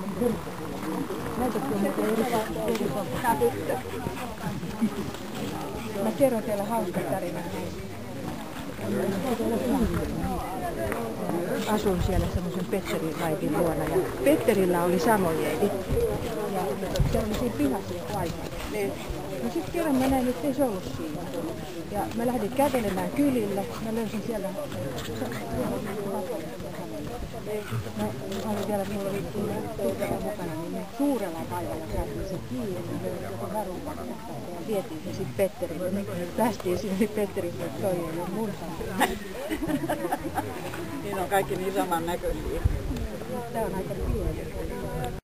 Mä kerron teille hauskan tarinan. Asuin siellä semmoisen Petterin raipin luona ja Petterillä oli samojeedi. Ja se oli siinä pihassa jo aikaa. No sitten kerran mä näin, että ei se ollut siinä. Ja mä lähdin kävelemään kylille. Mä löysin siellä. Mä olin vielä, mulla oli tyttävä mukana, niin me suurella vaivalla käytiin se kiinni, joku varupakka. Ja vietiin se sitten Petterille. Me päästiin sinne Petterille, että toi ei ole mun sana. Niin on kaikki niin saman näköisiä. Tää on aika pieni.